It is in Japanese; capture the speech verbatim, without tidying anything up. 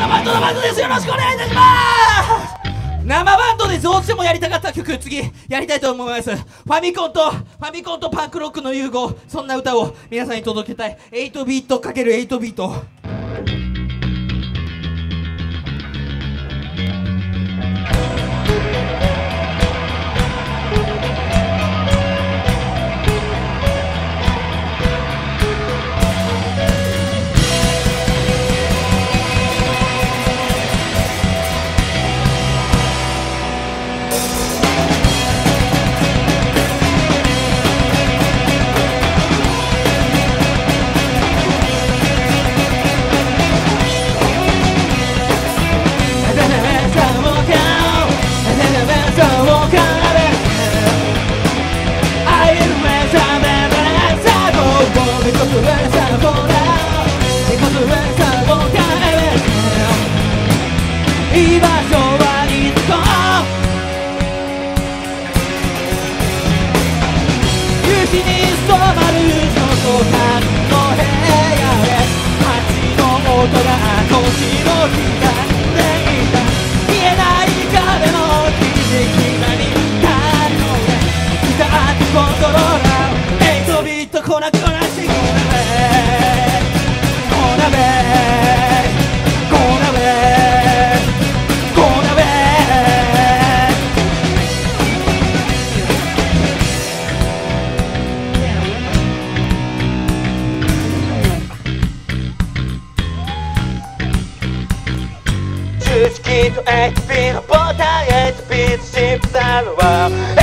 生バンドのバンドです。よろしくお願いいたします。生バンドでどうしてもやりたかった曲、次やりたいと思います。ファミコンとファミコンとパンクロックの融合、そんな歌を皆さんに届けたい。エイトビート×エイトビート。居場所はいつこ夕日に染まる図書館の部屋へ街の音が腰の刻んでいた見えない壁の切り際に立つのでギターとコントローラーエイトビートこなこなしてこなべこなべエイトビートのボタンエイトビートシップサルは